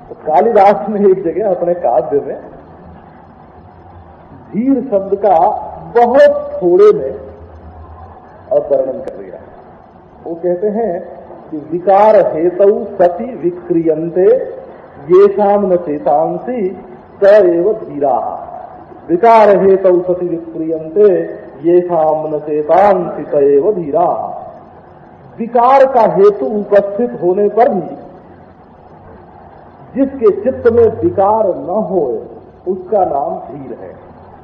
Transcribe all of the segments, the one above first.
तो कालिदास ने एक जगह अपने काव्य में धीर शब्द का बहुत थोड़े में वर्णन कर दिया। वो कहते हैं कि विकार हेतु सति विक्रियन्ते येषाम न चेतांसी स एव धीरा। विकार हेतु सति विक्रियन्ते येषाम न चेतांसी स एव धीरा। विकार का हेतु उपस्थित होने पर भी जिसके चित्त में विकार न हो उसका नाम धीर है।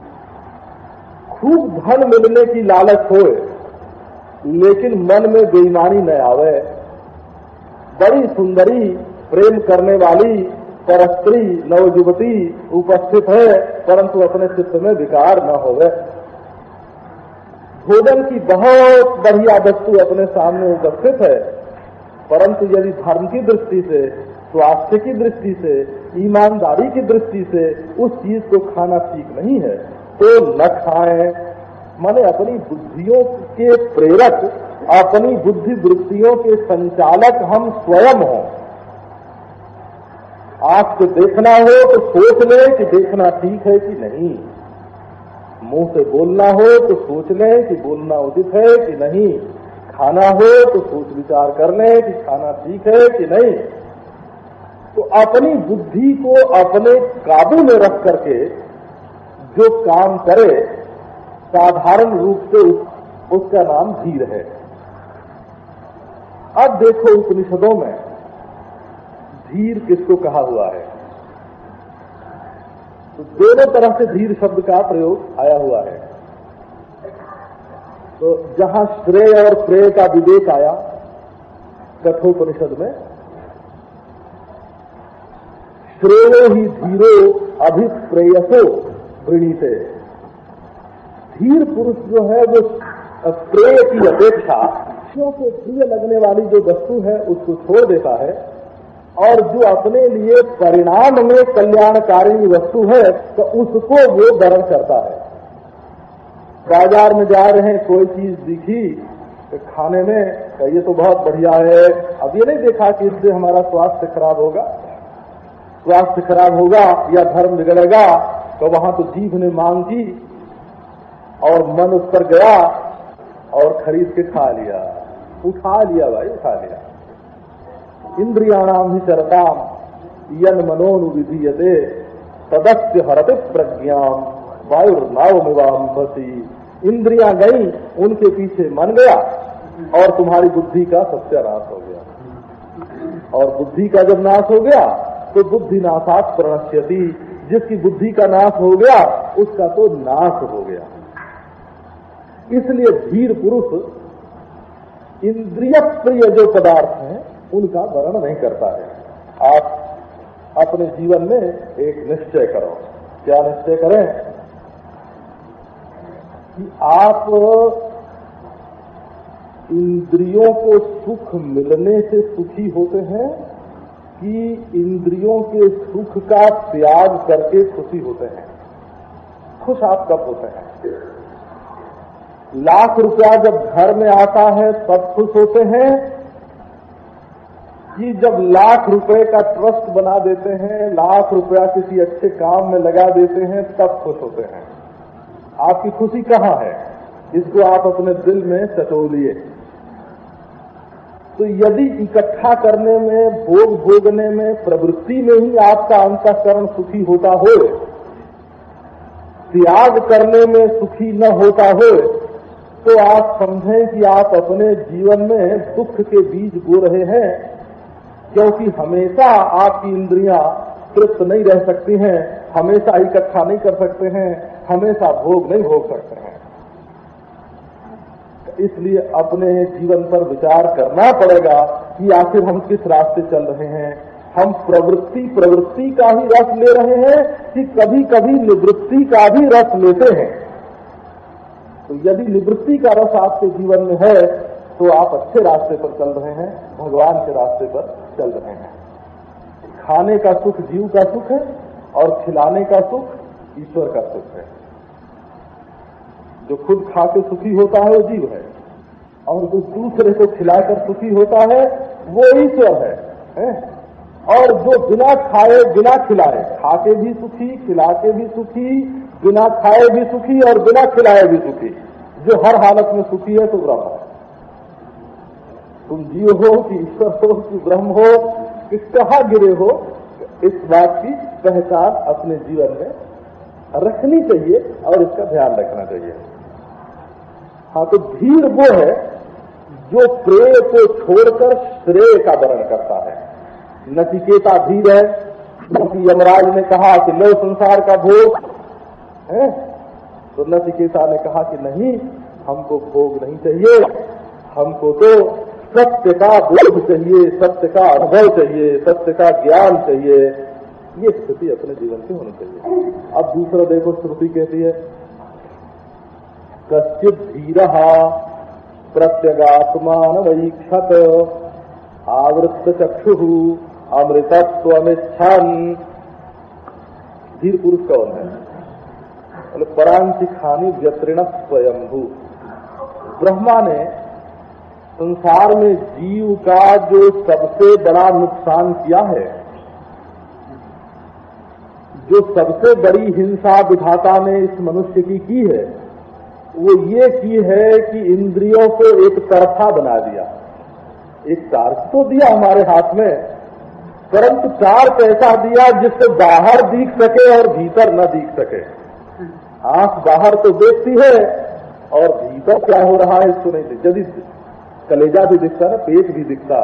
खूब धन मिलने की लालच होए लेकिन मन में बेईमानी न आवे, बड़ी सुंदरी प्रेम करने वाली परस्त्री नवयुवती उपस्थित है परंतु अपने चित्त में विकार न होवे, भोजन की बहुत बढ़िया वस्तु अपने सामने उपस्थित है परंतु यदि धर्म की दृष्टि से, स्वास्थ्य की दृष्टि से, ईमानदारी की दृष्टि से उस चीज को खाना ठीक नहीं है तो न खाएं। माने अपनी बुद्धियों के प्रेरक, अपनी बुद्धि वृत्तियों के संचालक हम स्वयं हों। आंख से देखना हो तो सोच ले कि देखना ठीक है कि नहीं, मुंह से बोलना हो तो सोच ले कि बोलना उचित है कि नहीं, खाना हो तो सोच विचार कर ले कि खाना ठीक है कि नहीं। तो अपनी बुद्धि को अपने काबू में रख करके जो काम करे साधारण रूप से उसका नाम धीर है। अब देखो उपनिषदों में धीर किसको कहा हुआ है, तो दोनों तरह से धीर शब्द का प्रयोग आया हुआ है। तो जहां श्रेय और प्रेय का विवेक आया कठोपनिषद में, श्रेयो ही धीरो अभिप्रेयसो वृणीते। धीर पुरुष जो है वो प्रेय की अपेक्षा क्योंकि प्रिय लगने वाली जो वस्तु है उसको छोड़ देता है और जो अपने लिए परिणाम में कल्याणकारी वस्तु है तो उसको वो ग्रहण करता है। बाजार में जा रहे हैं, कोई चीज दिखी तो खाने में ये तो बहुत बढ़िया है, अब ये नहीं देखा कि इससे हमारा स्वास्थ्य खराब होगा, स्वास्थ्य खराब होगा या धर्म बिगड़ेगा, तो वहां तो जीभ ने मांग की और मन उस पर गया और खरीद के खा लिया, उठा लिया भाई, उठा लिया। इंद्रियाणाम ही चरताम यन मनोनुविधीयते तदस्य हरते प्रज्ञाम वायुर्नावमिवाम भसी। इंद्रियां गई, उनके पीछे मन गया और तुम्हारी बुद्धि का सत्यानाश हो गया। और बुद्धि का जब नाश हो गया तो बुद्धि नाशात प्रणश्यति, जिसकी बुद्धि का नाश हो गया उसका तो नाश हो गया। इसलिए धीर पुरुष इंद्रिय प्रिय जो पदार्थ हैं उनका वर्णन नहीं करता है। आप अपने जीवन में एक निश्चय करो। क्या निश्चय करें कि आप इंद्रियों को सुख मिलने से सुखी होते हैं कि इंद्रियों के सुख का त्याग करके खुशी होते हैं। खुश आप कब होते हैं? लाख रुपया जब घर में आता है तब खुश होते हैं कि जब लाख रुपए का ट्रस्ट बना देते हैं, लाख रुपया किसी अच्छे काम में लगा देते हैं तब खुश होते हैं? आपकी खुशी कहाँ है? इसको आप अपने दिल में सटोलिए। तो यदि इकट्ठा करने में, भोग भोगने में, प्रवृत्ति में ही आपका अंतःकरण सुखी होता हो, त्याग करने में सुखी न होता हो, तो आप समझें कि आप अपने जीवन में दुख के बीज बो रहे हैं, क्योंकि हमेशा आपकी इंद्रियां तृप्त नहीं रह सकती हैं, हमेशा इकट्ठा नहीं कर सकते हैं, हमेशा भोग नहीं भोग सकते हैं। इसलिए अपने जीवन पर विचार करना पड़ेगा कि आखिर हम किस रास्ते चल रहे हैं। हम प्रवृत्ति का ही रस ले रहे हैं कि कभी कभी निवृत्ति का भी रस लेते हैं। तो यदि निवृत्ति का रस आपके जीवन में है तो आप अच्छे रास्ते पर चल रहे हैं, भगवान के रास्ते पर चल रहे हैं। खाने का सुख जीव का सुख है और खिलाने का सुख ईश्वर का सुख है। जो खुद खा के सुखी होता है वो जीव है और जो दूसरे को खिलाकर सुखी होता है वो ईश्वर है। और जो बिना खाए बिना खिलाए, खा के भी सुखी, खिला के भी सुखी, बिना खाए भी सुखी और बिना खिलाए भी सुखी, जो हर हालत में सुखी है तो ब्रह्म है। तुम जीव हो कि ईश्वर हो कि ब्रह्म हो कि कहाँ गिरे हो, इस बात की पहचान अपने जीवन में रखनी चाहिए और इसका ध्यान रखना चाहिए। हाँ, तो धीर वो है जो प्रेय को छोड़कर श्रेय का वर्ण करता है। नचिकेता धीर है, क्योंकि यमराज ने कहा कि लो संसार का भोग है, तो नचिकेता ने कहा कि नहीं, हमको भोग नहीं चाहिए, हमको तो सत्य का बोध चाहिए, सत्य का अनुभव चाहिए, सत्य का ज्ञान चाहिए। ये स्थिति अपने जीवन की होनी चाहिए। अब दूसरा देखो, श्रुति कहती है कश्चित् धीरः प्रत्यगात्मानमईक्षत आवृत्त चक्षुः अमृतत्वमिच्छन्। धीर पुरुष कौन है? बोले परांचिखानी व्यत्रिण स्वयंभू। ब्रह्मा ने संसार में जीव का जो सबसे बड़ा नुकसान किया है, जो सबसे बड़ी हिंसा विधाता ने इस मनुष्य की है, वो ये की है कि इंद्रियों को एक तरफा बना दिया। एक टार्च तो दिया हमारे हाथ में, परंतु टार्च ऐसा दिया जिससे बाहर दिख सके और भीतर न दिख सके। आंख बाहर तो देखती है और भीतर क्या हो रहा है इसको नहीं दिखता। यदि कलेजा भी दिखता ना, पेट भी दिखता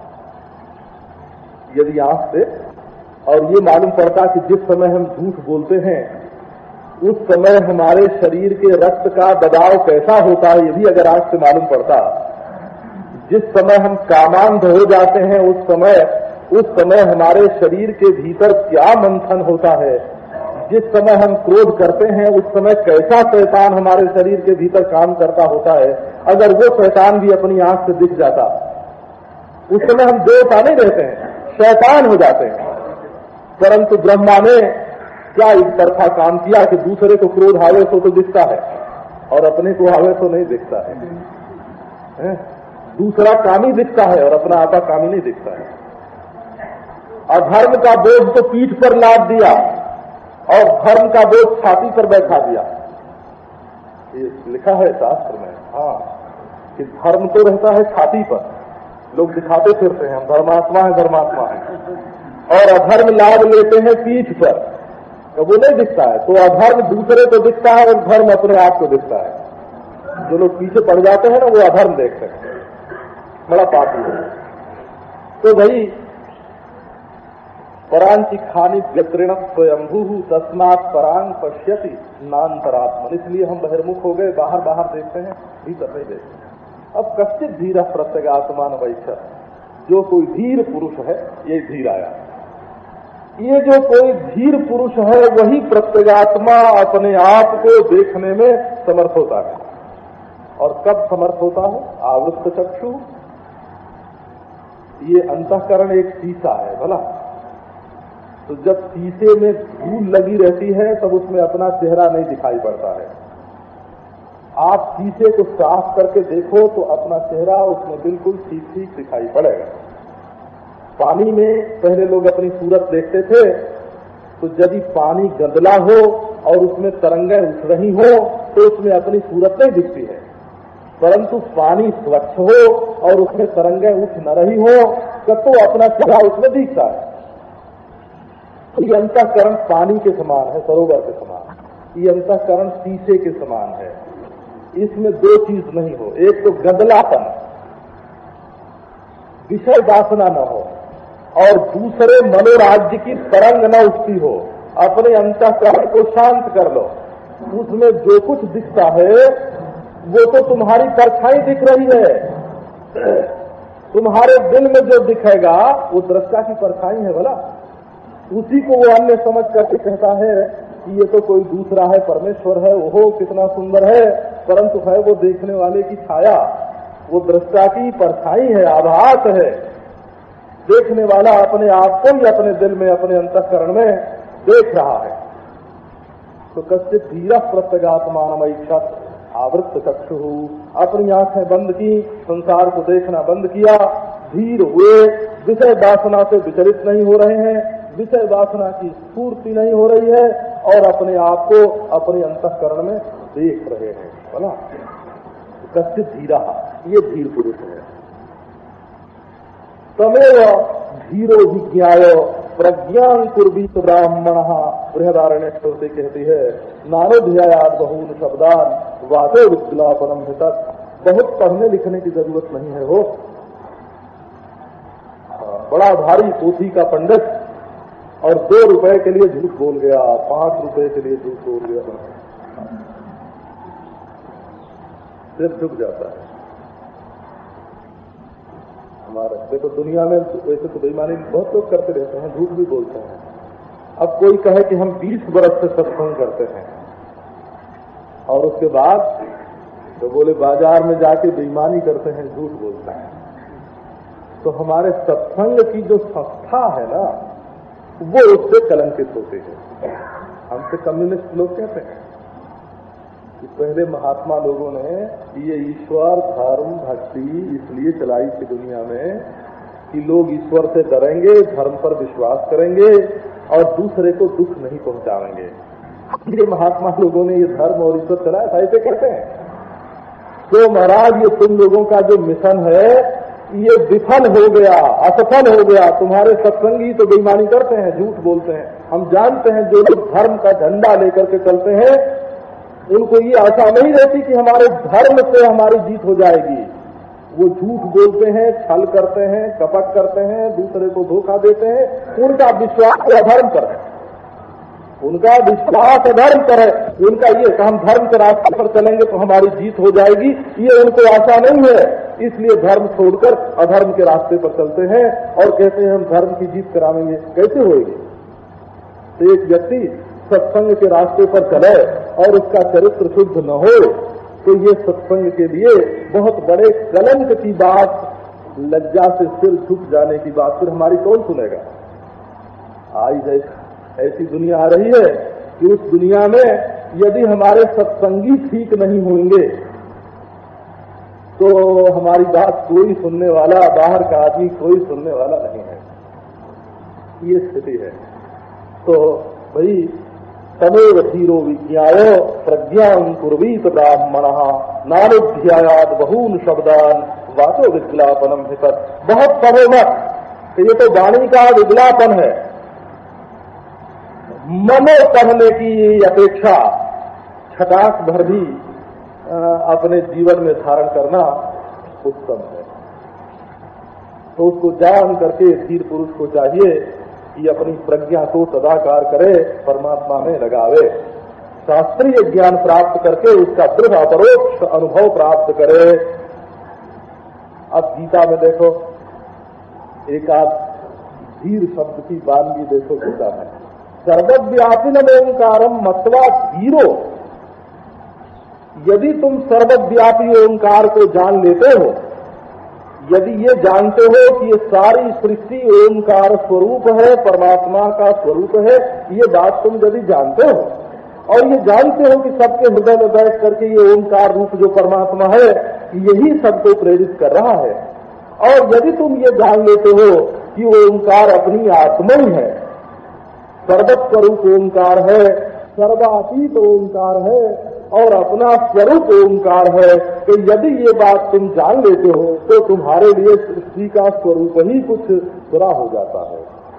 यदि आंख से, और ये मालूम पड़ता कि जिस समय हम झूठ बोलते हैं उस समय हमारे शरीर के रक्त का दबाव कैसा होता है, ये भी अगर आंख से मालूम पड़ता। जिस समय हम कामांध हो जाते हैं उस समय हमारे शरीर के भीतर क्या मंथन होता है, जिस समय हम क्रोध करते हैं उस समय कैसा शैतान हमारे शरीर के भीतर काम करता होता है, अगर वो शैतान भी अपनी आंख से दिख जाता, उस समय हम देवता नहीं रहते हैं, शैतान हो जाते हैं। परंतु ब्रह्मा ने क्या एक तरफा काम किया कि दूसरे को क्रोध आवे तो दिखता है और अपने को आवे तो नहीं दिखता है। दूसरा कामी दिखता है और अपना आपा कामी नहीं दिखता है। अधर्म का बोझ तो पीठ पर लाद दिया और धर्म का बोझ छाती पर बैठा दिया। ये लिखा है शास्त्र में, हाँ, कि धर्म तो रहता है छाती पर, लोग दिखाते फिरते हैं हम धर्मात्मा है धर्मात्मा है, और अधर्म लाभ लेते हैं पीठ पर, तो वो नहीं दिखता है। तो अधर्म दूसरे को दिखता है और धर्म अपने आप को दिखता है। जो लोग पीछे पड़ जाते हैं ना, वो अधर्म देखते हैं, बड़ा पापी है। तो भाई परांचिखानी व्यत्रिण स्वयंभू तस्मात् परांग पश्यति नान्तरात्मन। इसलिए हम बहिर्मुख हो गए, बाहर बाहर देखते हैं, भीतर नहीं देखते। अब कश्चित् धीरः प्रत्यगात्मानमईक्षत। जो कोई धीर पुरुष है, ये धीर आया, ये जो कोई धीर पुरुष है वही प्रत्यगात्मा अपने आप को देखने में समर्थ होता है। और कब समर्थ होता है? आवृत्त चक्षु। ये अंतःकरण एक शीशा है भला, तो जब शीशे में धूल लगी रहती है तब उसमें अपना चेहरा नहीं दिखाई पड़ता है। आप शीशे को साफ करके देखो तो अपना चेहरा उसमें बिल्कुल ठीक ठीक दिखाई पड़ेगा। पानी में पहले लोग अपनी सूरत देखते थे, तो यदि पानी गंदला हो और उसमें तरंगें उठ रही हो तो उसमें अपनी सूरत नहीं दिखती है, परंतु पानी स्वच्छ हो और उसमें तरंगें उठ न रही हो तो अपना चेहरा उसमें दिखता है। ये अंतःकरण पानी के समान है, सरोवर के समान। ये अंतःकरण शीशे के समान है। इसमें दो चीज नहीं हो, एक तो गंदलापन, विषय वासना न हो, और दूसरे मनोराज्य की तरंग न उठती हो। अपने अंतःकरण को शांत कर लो, उसमें जो कुछ दिखता है वो तो तुम्हारी परछाई दिख रही है। तुम्हारे दिल में जो दिखेगा वो दृष्टा की परछाई है भला, उसी को वो अन्य समझ करके कहता है कि ये तो कोई दूसरा है, परमेश्वर है, वो कितना सुंदर है, परंतु है वो देखने वाले की छाया, वो दृष्टा की परछाई है, आभास है। देखने वाला अपने आप को ही अपने दिल में, अपने अंतःकरण में देख रहा है। तो कश्चित् धीरः प्रत्यगात्मानमईक्षत आवृत्त चक्षुः। अपनी आंखें बंद की, संसार को देखना बंद किया, धीर हुए, विषय वासना से विचलित नहीं हो रहे हैं, विषय वासना की स्फूर्ति नहीं हो रही है और अपने आप को अपने अंतःकरण में देख रहे हैं। बोला कश्चित धीरा, ये धीर पुरुष है। तमेव धीरो विज्ञाय प्रज्ञान कुर्वीत ब्राह्मण, बृहदारण्य श्रुति कहती है नानोध्यायाद बहून शब्दान वाचो विज्ञापनम हितक। बहुत पढ़ने लिखने की जरूरत नहीं है हो। बड़ा भारी पोथी का पंडित और 2 रुपए के लिए झूठ बोल गया, 5 रुपए के लिए झूठ बोल गया, सिर झुक जाता है। हमारे देखो दुनिया में वैसे तो बेईमानी बहुत लोग करते रहते हैं, झूठ भी बोलते हैं। अब कोई कहे कि हम 20 बरस से सत्संग करते हैं और उसके बाद तो बोले बाजार में जाके बेईमानी करते हैं, झूठ बोलते हैं। तो हमारे सत्संग की जो संस्था है ना, वो उससे कलंकित होते हैं। हमसे कम्युनिस्ट लोग कहते हैं कि पहले महात्मा लोगों ने ये ईश्वर धर्म भक्ति इसलिए चलाई थी दुनिया में कि लोग ईश्वर से डरेंगे, धर्म पर विश्वास करेंगे और दूसरे को दुख नहीं पहुंचाएंगे। ये महात्मा लोगों ने ये धर्म और ईश्वर चलाया था, ऐसे कहते हैं। तो महाराज ये तुम लोगों का जो मिशन है ये विफल हो गया, असफल हो गया। तुम्हारे सत्संगी तो बेईमानी करते हैं, झूठ बोलते हैं। हम जानते हैं जो लोग धर्म का झंडा लेकर के चलते हैं उनको ये आशा नहीं रहती कि हमारे धर्म से हमारी जीत हो जाएगी। वो झूठ बोलते हैं, छल करते हैं, कपट करते हैं, दूसरे को धोखा देते हैं। उनका विश्वास अधर्म पर है, उनका विश्वास अधर्म पर है। उनका ये कि हम धर्म के रास्ते पर चलेंगे तो हमारी जीत हो जाएगी, ये उनको आशा नहीं है। इसलिए धर्म छोड़कर अधर्म के रास्ते पर चलते हैं और कहते हैं हम धर्म की जीत करावेंगे। कैसे होएगी? तो एक व्यक्ति सत्संग के रास्ते पर चले और उसका चरित्र शुद्ध न हो तो ये सत्संग के लिए बहुत बड़े कलंक की बात, लज्जा से सिर झुक जाने की बात फिर हमारी कौन सुनेगा? आज ऐसी दुनिया आ रही है कि उस दुनिया में यदि हमारे सत्संगी ठीक नहीं होंगे तो हमारी बात कोई सुनने वाला, बाहर का आदमी कोई सुनने वाला नहीं है। ये स्थिति है। तो भाई तमेव धीरो विज्ञाय प्रज्ञान कुर्वीत ब्राह्मण नानुध्यायाद बहून शब्दान वाचो विज्ञापनम हितत्। बहुत पढ़ो मत, ये तो वाणी का विज्ञापन है। मनो पढ़ने की अपेक्षा छटाक भर भी अपने जीवन में धारण करना उत्तम है। तो उसको जान करके धीर पुरुष को चाहिए कि अपनी प्रज्ञा को सदाकार करे, परमात्मा में लगावे, शास्त्रीय ज्ञान प्राप्त करके उसका दृढ़ अपरोक्ष अनुभव प्राप्त करे। अब गीता में देखो एक आध धीर शब्द की वानगी देखो गीता में, सर्वव्यापिनम ओंकारम मत्वा धीरो। यदि तुम सर्वव्यापी ओंकार को जान लेते हो, यदि ये जानते हो कि ये सारी सृष्टि ओंकार स्वरूप है, परमात्मा का स्वरूप है, ये बात तुम यदि जानते हो और ये जानते हो कि सबके हृदय में बैठ करके ये ओंकार रूप जो परमात्मा है यही सबको प्रेरित कर रहा है, और यदि तुम ये जान लेते हो कि वो ओंकार अपनी आत्मा ही है, सर्वस्वरूप ओंकार है, सर्वातीत ओंकार है और अपना स्वरूप ओंकार है, तो यदि ये बात तुम जान लेते हो तो तुम्हारे लिए सृष्टि का स्वरूप ही कुछ बुरा हो जाता है।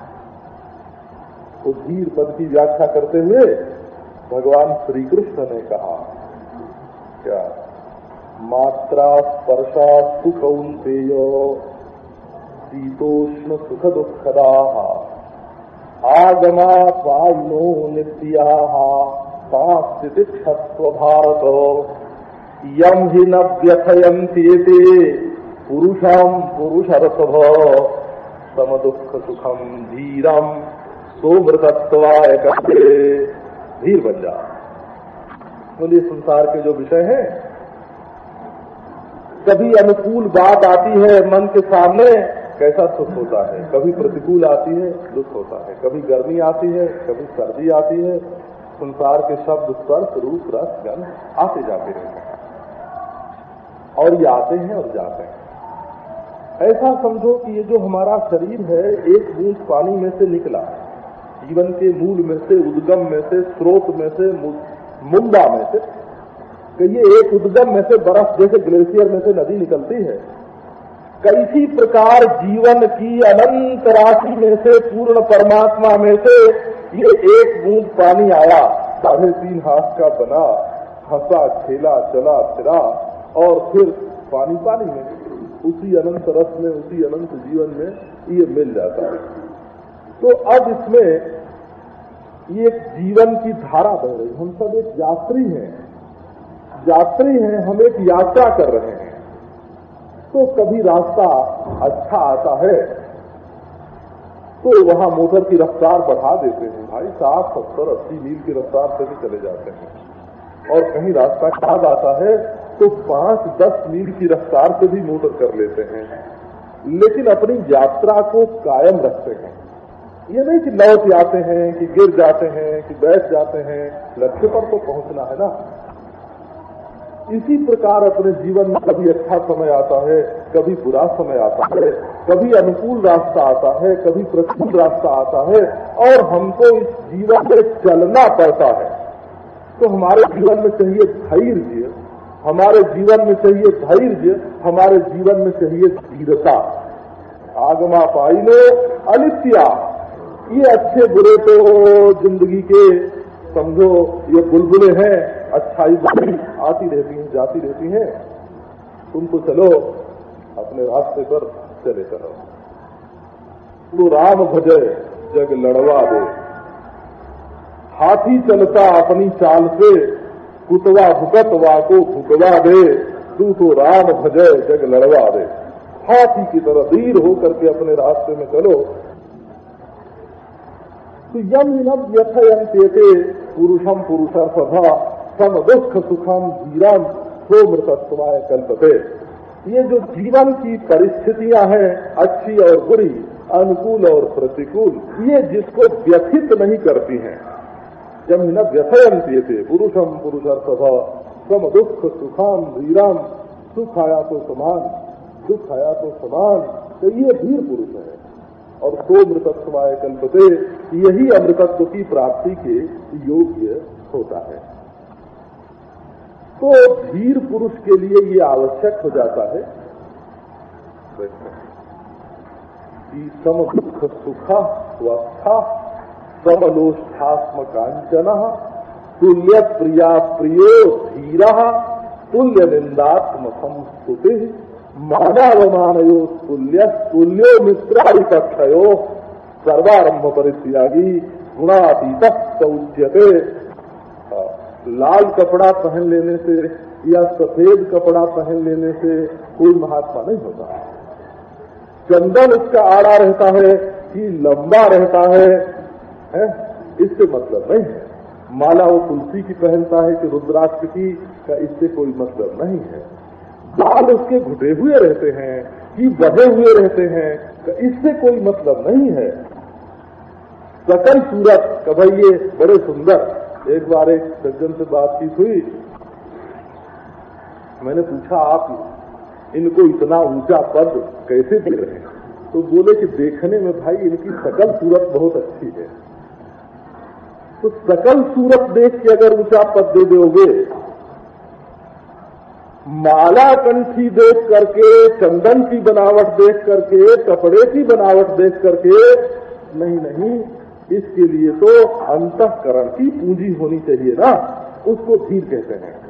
तो धीर पद की व्याख्या करते हुए भगवान श्री कृष्ण ने कहा क्या, मात्रा स्पर्शा सुखौन्तेयो शीतोष्ण सुख दुखदा आगमा वायुनो नित्या स्थितिक्षस्व भारत यम हि न व्यथयन्त्येते पुरुषम पुरुषरसभ सम दुख सुखम धीरम सोमृतत्वाय करते। धीर बन जा। बोलिए संसार के जो विषय हैं, कभी अनुकूल बात आती है मन के सामने, कैसा सुख होता है, कभी प्रतिकूल आती है, दुख होता है, कभी गर्मी आती है, कभी सर्दी आती है। संसार के शब्द स्पर्श रूप रस गंध आते जाते रहते हैं और ये आते हैं और जाते हैं। ऐसा समझो कि ये जो हमारा शरीर है एक बूंद पानी में से निकला, जीवन के मूल में से, उद्गम में से, स्रोत में से, मुंबा में से, कि ये एक उद्गम में से बर्फ जैसे ग्लेशियर में से नदी निकलती है। कैसी प्रकार जीवन की अनंत राशि में से, पूर्ण परमात्मा में से ये एक बूंद पानी आया, 3.5 हाथ का बना, हंसा खेला चला फिरा और फिर पानी पानी में, उसी अनंत रस में, उसी अनंत जीवन में ये मिल जाता है। तो अब इसमें ये एक जीवन की धारा बह रही। हम सब एक यात्री हैं, हम एक यात्रा कर रहे हैं। तो कभी रास्ता अच्छा आता है तो वहां मोटर की रफ्तार बढ़ा देते हैं, भाई 60, 70, 80 मील की रफ्तार से भी चले जाते हैं। और कहीं रास्ता खराब आता है तो 5, 10 मील की रफ्तार से भी मोटर कर लेते हैं, लेकिन अपनी यात्रा को कायम रखते हैं। ये नहीं कि लौट जाते हैं, कि गिर जाते हैं, कि बैठ जाते हैं, लक्ष्य पर तो पहुंचना है ना। इसी प्रकार अपने जीवन में कभी अच्छा समय आता है, कभी बुरा समय आता है, कभी अनुकूल रास्ता आता है, कभी प्रतिकूल रास्ता आता है, और हमको इस जीवन में चलना पड़ता है। तो हमारे जीवन में चाहिए धैर्य, हमारे जीवन में चाहिए धैर्य, हमारे जीवन में चाहिए धीरता। आगमा पाइलो अनित्या, ये अच्छे बुरे तो जिंदगी के समझो ये बुलबुलें हैं, अच्छाई बुरी आती रहती हैं, जाती रहती हैं। तुम तो चलो अपने रास्ते पर चले चलो। तो राम भजय जग लड़वा दे, हाथी चलता अपनी चाल से, कुतवा भुकतवा को भुकवा दे। तू तो राम भजय जग लड़वा दे, हाथी की तरह धीर होकर के अपने रास्ते में चलो। तो यम नव व्यथयन्ते पुरुषम पुरुषार्थः सम दुख सुखम धीरम सोमृतत्वाय कल्पते। ये जो जीवन की परिस्थितियां हैं, अच्छी और बुरी, अनुकूल और प्रतिकूल, ये जिसको व्यथित नहीं करती हैं। यम न व्यथयन्ते पुरुषम पुरुषार्थः सम दुख सुखम धीरम, सुख आया तो समान, दुख आया तो समान, तो ये धीर पुरुष है। और सोमृतत्वाय कल्पते, यही अमृतत्व की प्राप्ति के योग्य होता है। तो धीर पुरुष के लिए ये आवश्यक हो जाता है कि सम दुख सुख वस्था समलोष्ठात्म कांचन तुल्य प्रिया प्रियो धीर तुल्य निंदात्म संस्तुति मानवमानयो तुल्य तुल्यो मित्रादिपक्षयो सर्वारंभ परित्यागी गुणातीत उच्यते। लाल कपड़ा पहन लेने से या सफेद कपड़ा पहन लेने से कोई महात्मा नहीं होता। चंदन उसका आड़ा रहता है कि लंबा रहता है, इससे मतलब नहीं है। माला वो तुलसी की पहनता है कि रुद्राक्ष की, का इससे कोई मतलब नहीं है। बाल उसके घुटे हुए रहते हैं कि बढ़े हुए रहते हैं, इससे कोई मतलब नहीं है। सकल सूरत का भाई ये बड़े सुंदर। एक बार एक सज्जन से बातचीत हुई, मैंने पूछा आप इनको इतना ऊंचा पद कैसे दे रहे हैं? तो बोले कि देखने में भाई इनकी सकल सूरत बहुत अच्छी है। तो सकल सूरत देख के अगर ऊंचा पद दे दोगे, माला कंठी देख करके, चंदन की बनावट देख करके, कपड़े की बनावट देख करके नहीं, इसके लिए तो अंतःकरण की पूंजी होनी चाहिए ना, उसको धीर कहते हैं।